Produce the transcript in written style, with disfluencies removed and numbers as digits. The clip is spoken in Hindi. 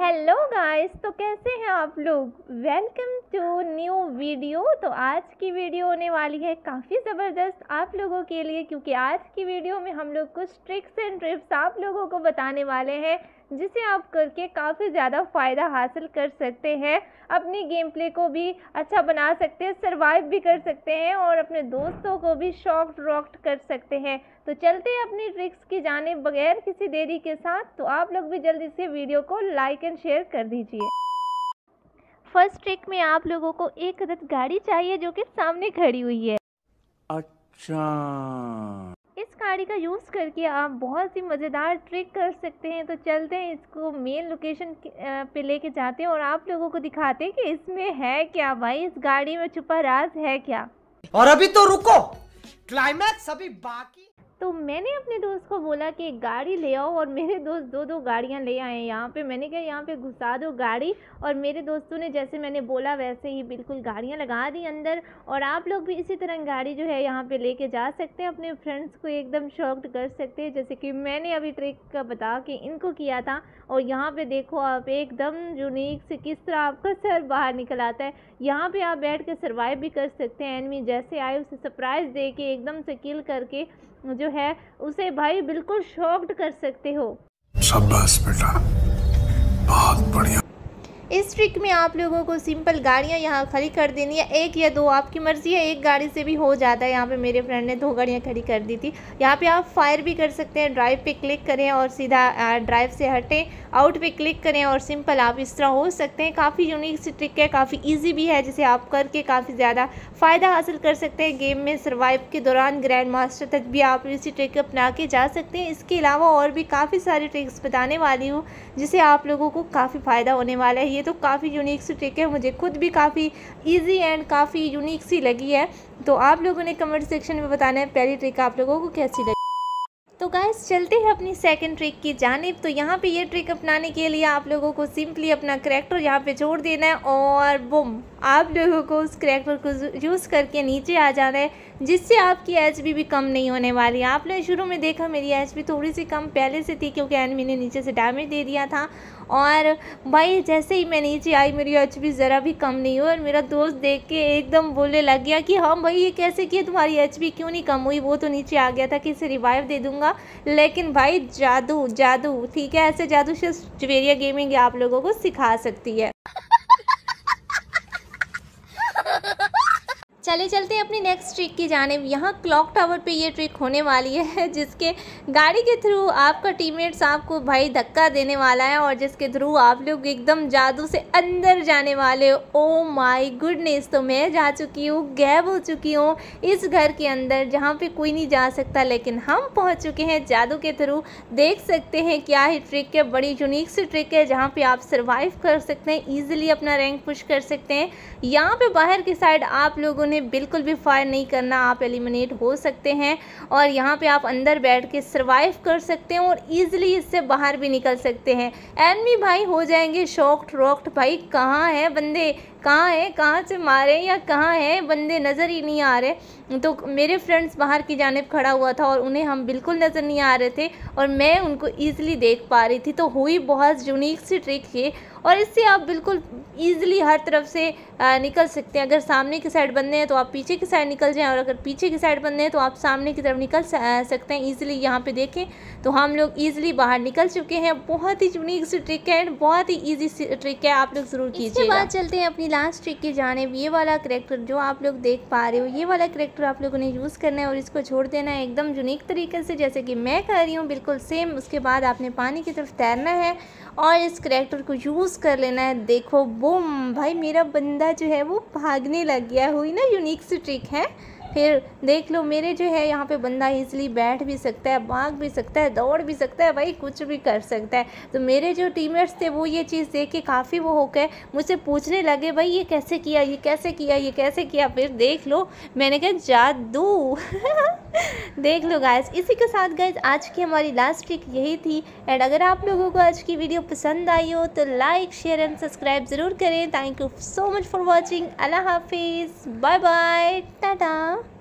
हेलो गाइस, तो कैसे हैं आप लोग। Welcome to new video. तो आज की वीडियो होने वाली है काफ़ी ज़बरदस्त आप लोगों के लिए, क्योंकि आज की वीडियो में हम लोग कुछ ट्रिक्स एंड टिप्स आप लोगों को बताने वाले हैं जिसे आप करके काफ़ी ज़्यादा फ़ायदा हासिल कर सकते हैं, अपनी गेम प्ले को भी अच्छा बना सकते हैं, सर्वाइव भी कर सकते हैं और अपने दोस्तों को भी शॉक्ड रॉक्ड कर सकते हैं। तो चलते हैं अपनी ट्रिक्स की जाने बगैर किसी देरी के साथ। तो आप लोग भी जल्दी से वीडियो को लाइक एंड शेयर कर दीजिए। फर्स्ट ट्रिक में आप लोगों को एक अदद गाड़ी चाहिए जो कि सामने खड़ी हुई है। अच्छा, इस गाड़ी का यूज़ करके आप बहुत सी मज़ेदार ट्रिक कर सकते हैं। तो चलते हैं, इसको मेन लोकेशन पे लेके जाते हैं और आप लोगों को दिखाते हैं कि इसमें है क्या। भाई, इस गाड़ी में छुपा राज है क्या। और अभी तो रुको, क्लाइमैक्स अभी बाकी। तो मैंने अपने दोस्त को बोला कि एक गाड़ी ले आओ और मेरे दोस्त दो गाड़ियां ले आए यहाँ पे। मैंने कहा यहाँ पे घुसा दो गाड़ी, और मेरे दोस्तों ने जैसे मैंने बोला वैसे ही बिल्कुल गाड़ियां लगा दी अंदर। और आप लोग भी इसी तरह गाड़ी जो है यहाँ पे लेके जा सकते हैं, अपने फ्रेंड्स को एकदम शॉक्ड कर सकते हैं, जैसे कि मैंने अभी ट्रिक का बता के इनको किया था। और यहाँ पे देखो आप, एकदम यूनिक से किस तरह आपका सर बाहर निकल आता है। यहाँ पे आप बैठ के सर्वाइव भी कर सकते हैं। एनिमी जैसे आए उसे सरप्राइज दे के एकदम से किल करके जो है उसे भाई बिल्कुल शॉक्ड कर सकते हो। शाबाश बेटा, बहुत बढ़िया। इस ट्रिक में आप लोगों को सिंपल गाड़ियाँ यहाँ खड़ी कर देनी है, एक या दो आपकी मर्ज़ी है, एक गाड़ी से भी हो जाता है। यहाँ पे मेरे फ्रेंड ने 2 गाड़ियाँ खड़ी कर दी थी। यहाँ पे आप फायर भी कर सकते हैं, ड्राइव पे क्लिक करें और सीधा ड्राइव से हटें, आउट पे क्लिक करें और सिंपल आप इस तरह हो सकते हैं। काफ़ी यूनिक सी ट्रिक है, काफ़ी ईजी भी है, जिसे आप करके काफ़ी ज़्यादा फ़ायदा हासिल कर सकते हैं। गेम में सर्वाइव के दौरान ग्रैंड मास्टर तक भी आप इसी ट्रिक अपना के जा सकते हैं। इसके अलावा और भी काफ़ी सारी ट्रिक्स बताने वाली हूँ जिसे आप लोगों को काफ़ी फ़ायदा होने वाला है। ये तो काफ़ी यूनिक सी ट्रिक है, मुझे खुद भी काफ़ी इजी एंड काफ़ी यूनिक सी लगी है। तो आप लोगों ने कमेंट सेक्शन में बताना है पहली ट्रिक आप लोगों को कैसी लगी। तो गाइस, चलते हैं अपनी सेकंड ट्रिक की जानिब। तो यहाँ पे ये ट्रिक अपनाने के लिए आप लोगों को सिंपली अपना करैक्टर यहाँ पे छोड़ देना है और बुम, आप लोगों को उस करैक्टर को यूज़ करके नीचे आ जाना है, जिससे आपकी एचपी भी कम नहीं होने वाली। आपने शुरू में देखा मेरी एचपी थोड़ी सी कम पहले से थी, क्योंकि एनिमी ने नीचे से डैमेज दे दिया था। और भाई जैसे ही मैं नीचे आई मेरी एचपी ज़रा भी कम नहीं हुई, और मेरा दोस्त देख के एकदम बोलने लग गया कि हाँ भाई ये कैसे किया, तुम्हारी एचपी क्यों नहीं कम हुई। वो तो नीचे आ गया था कि इसे रिवाइव दे दूंगा, लेकिन भाई जादू जादू, ठीक है, ऐसे जादू सिर्फ जवेरिया गेमिंग आप लोगों को सिखा सकती है। चले चलते हैं अपनी नेक्स्ट ट्रिक की जानिब। यहाँ क्लॉक टावर पे ये ट्रिक होने वाली है, जिसके गाड़ी के थ्रू आपका टीममेट्स आपको भाई धक्का देने वाला है और जिसके थ्रू आप लोग एकदम जादू से अंदर जाने वाले हो। ओ माय गुडनेस, तो मैं जा चुकी हूँ, गैब हो चुकी हूँ इस घर के अंदर जहाँ पे कोई नहीं जा सकता, लेकिन हम पहुँच चुके हैं जादू के थ्रू। देख सकते हैं क्या ही ट्रिक है, बड़ी यूनिक सी ट्रिक है जहाँ पे आप सर्वाइव कर सकते हैं, ईजिली अपना रैंक पुश कर सकते हैं। यहाँ पे बाहर की साइड आप लोगों ने बिल्कुल भी फायर नहीं करना, आप एलिमिनेट हो सकते हैं। और यहाँ पे आप अंदर बैठ के सर्वाइव कर सकते हैं और इजीली इससे बाहर भी निकल सकते हैं। एनिमी भाई हो जाएंगे शॉक्ड रॉक्ड, भाई कहाँ है बंदे, कहाँ है, कहाँ से मारे या कहाँ है बंदे, नज़र ही नहीं आ रहे। तो मेरे फ्रेंड्स बाहर की जानिब खड़ा हुआ था और उन्हें हम बिल्कुल नज़र नहीं आ रहे थे और मैं उनको ईजिली देख पा रही थी। तो हुई बहुत यूनिक सी ट्रिक ये, और इससे आप बिल्कुल ईजिली हर तरफ से निकल सकते हैं। अगर सामने की साइड बंदे हैं तो आप पीछे की साइड निकल जाएं, और अगर पीछे की साइड बंदे हैं तो आप सामने की तरफ निकल सकते हैं ईजिली। यहाँ पे देखें तो हम लोग ईजिली बाहर निकल चुके हैं। बहुत ही यूनिक सी ट्रिक है, बहुत ही ईजी सी ट्रिक है, आप लोग ज़रूर कीजिए। इसके बाद चलते हैं अपनी लास्ट ट्रिक की जानिब। ये वाला करैक्टर जो आप लोग देख पा रहे हो, ये वाला करैक्टर आप लोगों ने यूज़ करना है और इसको छोड़ देना है एकदम यूनिक तरीके से, जैसे कि मैं कर रही हूँ बिल्कुल सेम। उसके बाद आपने पानी की तरफ तैरना है और इस करैक्टर को यूज़ कर लेना है। देखो बूम, भाई मेरा बंदा जो है वो भागने लग गया। हुई ना यूनिक सी ट्रिक है। फिर देख लो मेरे जो है यहाँ पे बंदा इजीली बैठ भी सकता है, भाग भी सकता है, दौड़ भी सकता है, भाई कुछ भी कर सकता है। तो मेरे जो टीममेट्स थे वो ये चीज़ देख के काफ़ी वो हो गए, मुझसे पूछने लगे भाई ये कैसे किया, ये कैसे किया, ये कैसे किया। फिर देख लो मैंने कहा जादू। देख लो गाइस, इसी के साथ गाइस आज की हमारी लास्ट ट्रिक यही थी। एंड अगर आप लोगों को आज की वीडियो पसंद आई हो तो लाइक शेयर एंड सब्सक्राइब ज़रूर करें। Thank you so much for watching. अल्लाह हाफिज़, बाय बाय, टाटा।